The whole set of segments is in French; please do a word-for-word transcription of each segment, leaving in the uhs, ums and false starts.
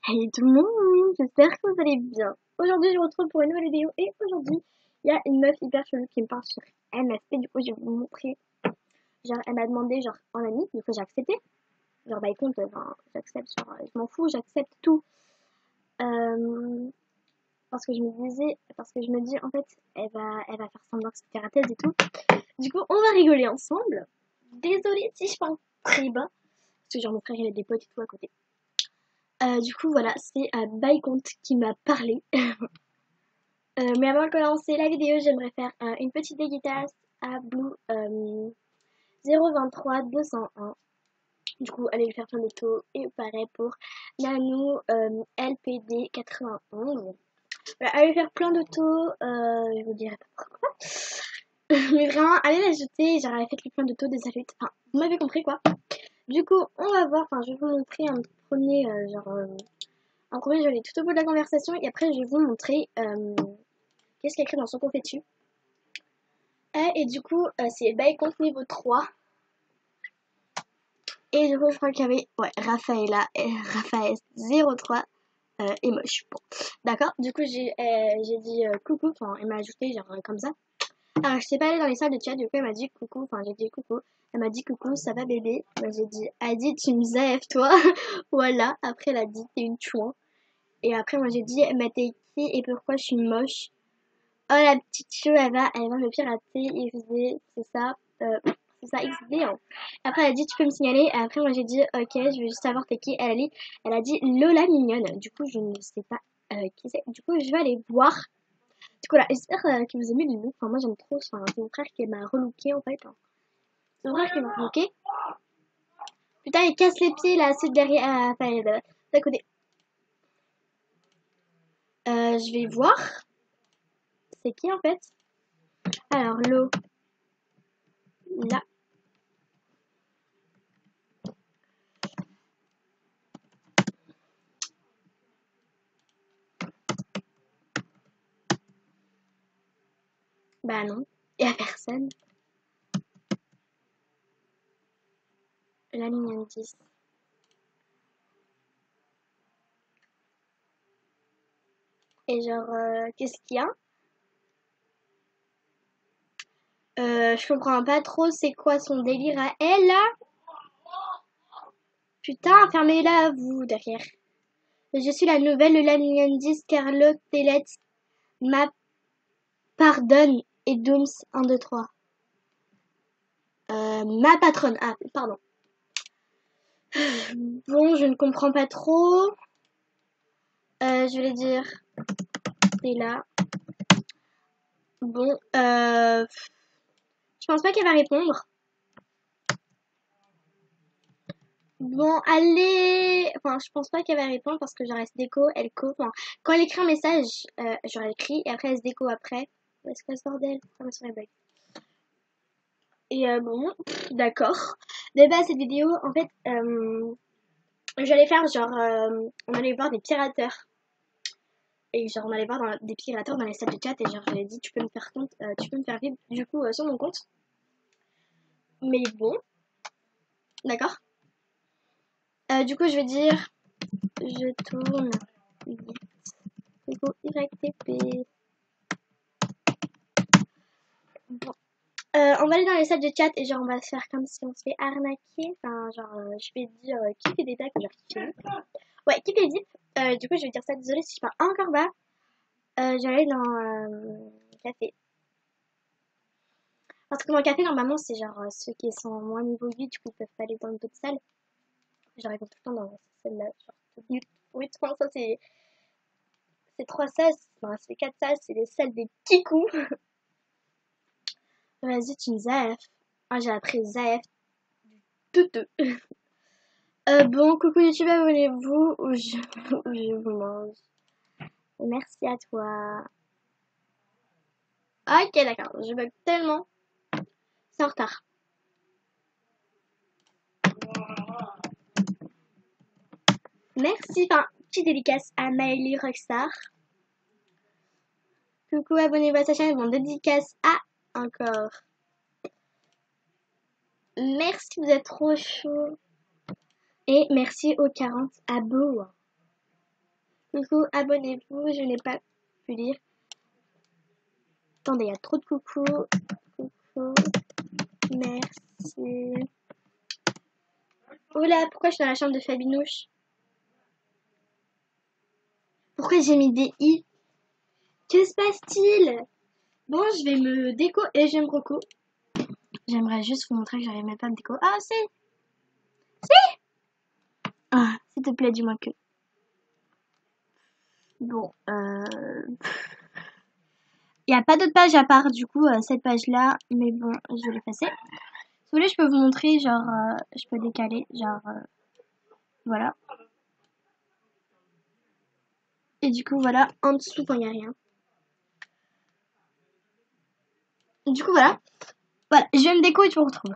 Hey tout le monde, j'espère que vous allez bien. Aujourd'hui, je vous retrouve pour une nouvelle vidéo et aujourd'hui, il y a une meuf hyper chelou qui me parle sur M S P. Du coup, je vais vous montrer. Genre, elle m'a demandé, genre, en ami, du coup, j'ai accepté. Genre, bah écoute, enfin, j'accepte, genre, je m'en fous, j'accepte tout. Euh, parce que je me disais, parce que je me dis, en fait, elle va, elle va faire semblant que c'était thèse et tout. Du coup, on va rigoler ensemble. Désolée si je parle très bas, parce que genre, mon frère, il a des potes et tout à côté. Euh, du coup, voilà, c'est euh, Baïkonte qui m'a parlé. Euh, mais avant de commencer la vidéo, j'aimerais faire euh, une petite dédicace à Blue euh, zéro vingt-trois deux cent un. Du coup, allez lui faire plein d'autos. Et pareil pour Nanou euh, L P D quatre-vingt-onze. Voilà, allez lui faire plein d'autos. Euh, je vous dirai pas pourquoi. Mais vraiment, allez l'ajouter. Genre, faites-lui plein d'autos, des saluts. Enfin, vous m'avez compris quoi. Du coup, on va voir. Enfin, je vais vous montrer un premier. Euh, genre, euh, un premier, je vais aller tout au bout de la conversation. Et après, je vais vous montrer euh, qu'est-ce qu'il y a écrit dans son confetu. Euh, et du coup, euh, c'est Bacon niveau trois. Et du coup, je crois qu'il y avait ouais, Raphaëla, euh, Raphaël zéro trois euh, et moche. Bon, d'accord. Du coup, j'ai euh, j'ai dit euh, coucou. Enfin, elle m'a ajouté genre euh, comme ça. Alors, je sais pas aller dans les salles de chat. Du coup, elle m'a dit coucou. Enfin, j'ai dit coucou. Elle m'a dit coucou, ça va bébé. Moi, j'ai dit Adi, tu me zaïf, toi. Voilà. Après, elle a dit t'es une chouin. Et après, moi, j'ai dit mais t'es qui et pourquoi je suis moche. Oh, la petite chou, elle va, elle va me pirater. X D, c'est ça. Euh, c'est ça, X D. Hein. Après, elle a dit, tu peux me signaler. Et après, moi, j'ai dit, ok, je veux juste savoir t'es qui. Elle a dit, elle a dit Lola Mignonne. Du coup, je ne sais pas euh, qui c'est. Du coup, je vais aller voir. Du coup, là, j'espère euh, que vous aimez le look. Enfin, moi, j'aime trop. Enfin, c'est mon frère qui m'a relooké, en fait. Hein. C'est mon frère qui m'a relooké. Putain, il casse les pieds, là, c'est derrière. Ah, enfin, euh, d'à côté. Euh, je vais voir. C'est qui, en fait? Alors, Lo. Là. Bah non. Il y a personne. La ligne dix. Et genre, euh, qu'est-ce qu'il y a? Euh, je comprends pas trop c'est quoi son délire à elle là. Putain, fermez-la vous derrière. Je suis la nouvelle Laniandis Carlotte Tellette. Ma pardonne et Dooms un, deux, trois. Euh, ma patronne. Ah, pardon. Bon, je ne comprends pas trop. Euh, je vais dire. C'est là. Bon, euh, je pense pas qu'elle va répondre. Bon, allez. Enfin, je pense pas qu'elle va répondre parce que genre elle se déco, elle co. Enfin, quand elle écrit un message, euh, genre elle écrit et après elle se déco après. Est-ce que ce bordel? Ah, ma soeur est bug. Et euh, bon, pff, d'accord. De base, cette vidéo, en fait, euh, j'allais faire genre, euh, on allait voir des pirateurs. Et genre, on allait voir dans, des pirateurs dans les salles de chat et genre, j'avais dit, tu peux me faire compte, euh, tu peux me faire vivre du coup euh, sur mon compte. Mais bon, d'accord. Euh, du coup, je vais dire, je tourne vite. Ego Y T P. Bon. Euh, on va aller dans les salles de chat et genre on va se faire comme si on se fait arnaquer. Enfin, genre, euh, je vais dire euh, qui fait des tags, genre qui fait. Ouais, qui fait vite. Euh, du coup, je vais dire ça. Désolée si je parle encore bas. Euh, j'allais dans euh, café. Parce que mon café, normalement, c'est genre euh, ceux qui sont moins niveau huit, du coup, ils peuvent pas aller dans d'autres salles. J'arrive tout le temps dans celle-là. Genre, oui, je pense que ça, c'est c'est trois salles. Enfin, c'est quatre salles. C'est les salles des kikous. Vas-y, tu me zaef. Ah, j'ai appris zaef. Tout. Euh, bon, coucou YouTube, abonnez-vous ou je, ou je vous mange. Merci à toi. Ok, d'accord, je bug tellement. C'est en retard. Merci, enfin, petite dédicace à Maëlie Rockstar. Coucou, abonnez-vous à sa chaîne. Bon, dédicace à encore. Merci, vous êtes trop chaud. Et merci aux quarante abos. Coucou, abonnez-vous, je n'ai pas pu lire. Attendez, il y a trop de coucou. Coucou, merci. Oula, pourquoi je suis dans la chambre de Fabinouche? Pourquoi j'ai mis des i? Que se passe-t-il? Bon, je vais me déco et j'aime beaucoup. J'aimerais juste vous montrer que j'arrive même pas à me déco. Ah, si! Si! Ah, s'il te plaît, dis-moi que. Bon, euh... il n'y a pas d'autre page à part, du coup, euh, cette page-là. Mais bon, je vais l'effacer. Si vous voulez, je peux vous montrer, genre, euh, je peux décaler, genre, euh, voilà. Et du coup, voilà, en dessous, quand il n'y a rien. Et du coup, voilà. Voilà, je vais me déco et je vous retrouve.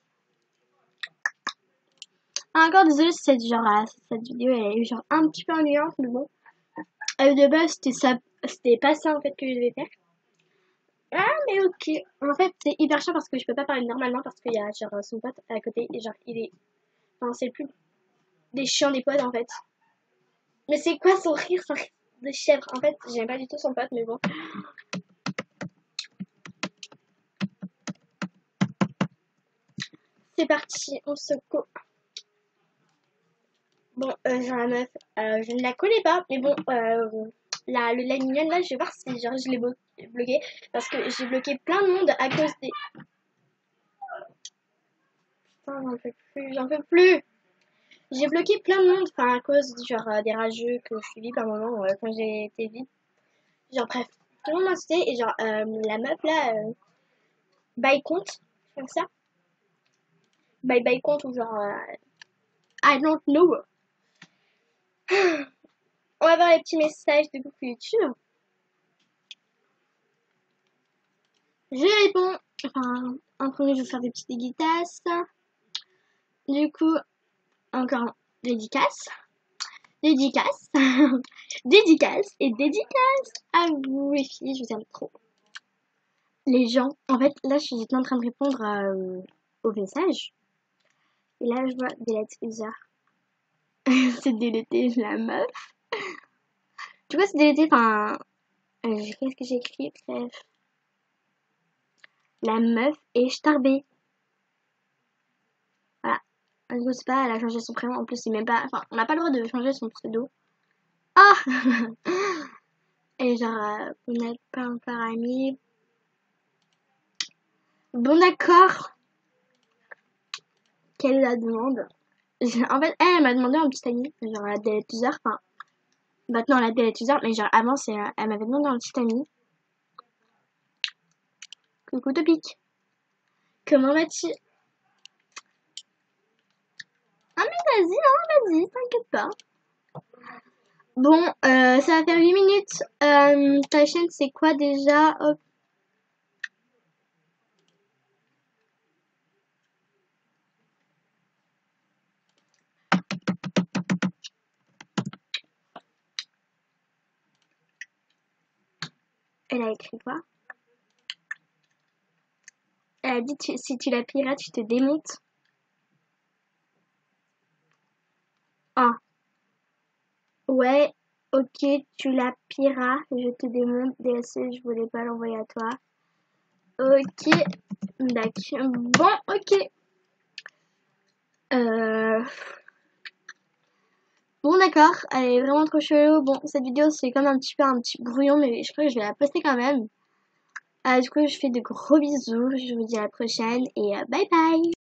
Ah, encore désolée si cette, genre, euh, cette vidéo elle est genre un petit peu ennuyante, mais bon. Euh, de base, c'était ça, c'était pas ça en fait que je devais faire. Ah, mais ok. En fait, c'est hyper chiant parce que je peux pas parler normalement parce qu'il y a genre son pote à côté et genre il est. Enfin, c'est le plus des chiants des potes en fait. Mais c'est quoi son rire, son rire de chèvre? En fait, j'aime pas du tout son pote, mais bon. C'est parti, on se co. Bon, euh, genre la meuf, euh, je ne la connais pas, mais bon, euh, la, le, la mignonne là, je vais voir si genre je l'ai bloqué parce que j'ai bloqué plein de monde à cause des. Putain, j'en peux plus, j'en peux plus. J'ai bloqué plein de monde, enfin à cause genre euh, des rageux que je suivis par moment euh, quand j'ai été vide. Genre bref, tout le monde m'a cité et genre euh, la meuf là, euh, by compte, comme ça. By by compte ou genre euh, I don't know. On va voir les petits messages de coucou YouTube. Je réponds. Enfin, en premier, je vais faire des petites dédicaces. Du coup, encore dédicace. Dédicace. Dédicace et dédicace à vous les filles, je vous aime trop. Les gens, en fait, là, je suis en train de répondre à, euh, au message. Et là, je vois delete user. C'est délété la meuf. Tu vois, c'est délété, enfin... Euh, Qu'est-ce que j'ai écrit? Bref. La meuf est starbée. Voilà. Je sais pas, elle a changé son prénom. En plus, c'est même pas... Enfin, on n'a pas le droit de changer son pseudo. Ah. Et genre, euh, vous n'êtes pas encore amis. Bon, d'accord. Quelle est la demande? En fait, elle, elle m'a demandé un petit ami. Genre, la delete user, enfin... Maintenant, la delete user, mais genre, avant, c'est, elle m'avait demandé un petit ami. Coucou Topic. Comment vas-tu? Ah mais vas-y, hein, vas-y, t'inquiète pas. Bon, euh, ça va faire huit minutes. Euh, ta chaîne, c'est quoi déjà? Hop. Elle a écrit quoi? Elle a dit tu, si tu la pirates, tu te démontes. Ah. Ouais, ok, tu la pirates, je te démonte. D S C, je voulais pas l'envoyer à toi. Ok, d'accord. Bon, ok. Euh... Bon, d'accord, elle est vraiment trop chelou. Bon, cette vidéo, c'est comme un petit peu un petit brouillon, mais je crois que je vais la poster quand même. Euh, du coup, je fais de gros bisous. Je vous dis à la prochaine et euh, bye bye!